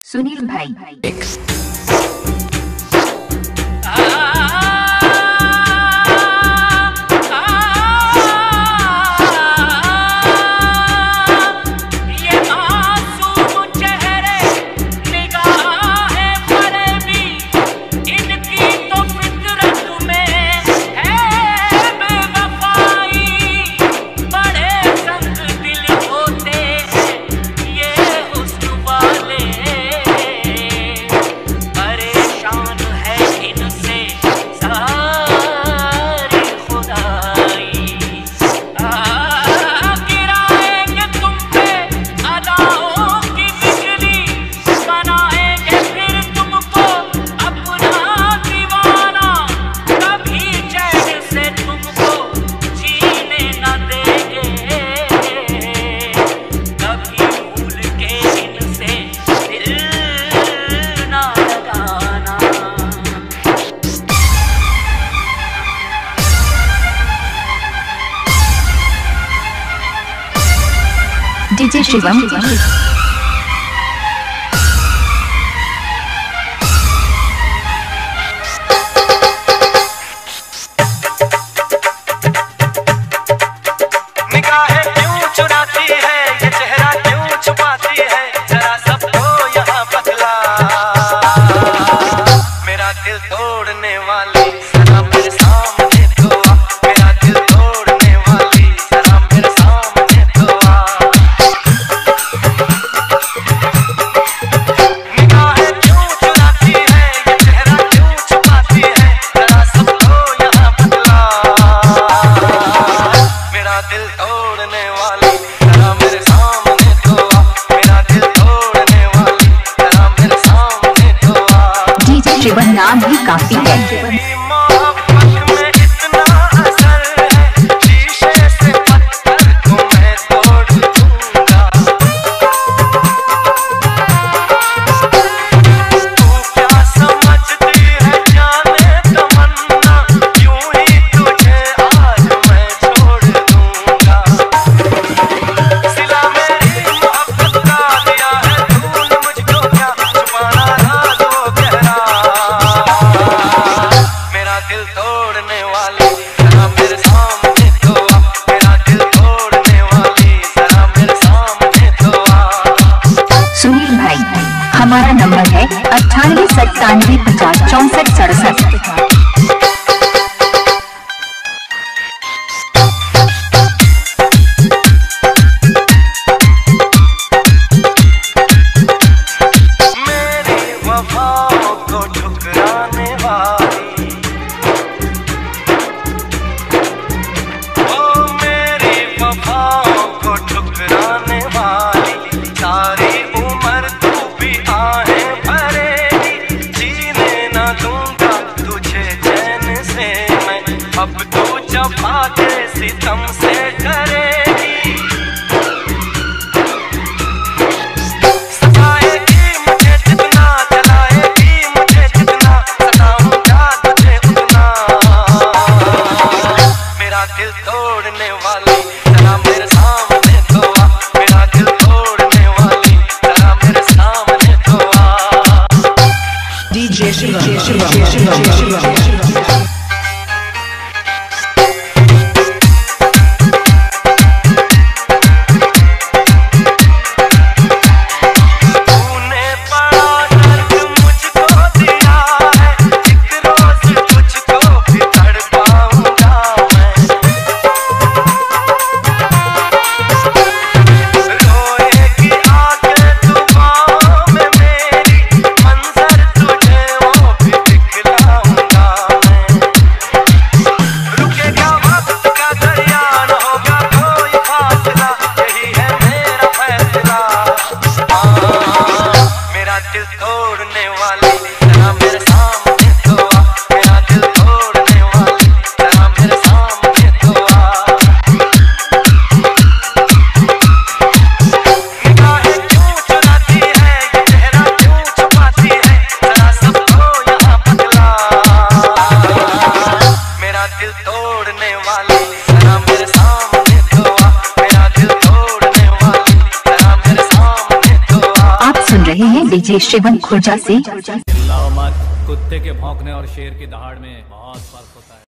सुनील भाई। डीजे शिवम। नाम ही काफी है। हमारा नंबर है 9897506467। अब तू जफा के सितम से करेगी, सताएगी मुझे जितना, जलाएगी मुझे जितना, सताऊंगा तुझे उतना। मेरा दिल तोड़ने वाली जरा मेरे सामने तो आ, मेरा दिल तोड़ने वाली जरा मेरे सामने तो आ। डीजे शिवम। रहे हैं डीजे शिवम खुर्जा से। चिल्लाओ मत, कुत्ते के भौंकने और शेर की दहाड़ में बहुत फर्क होता है।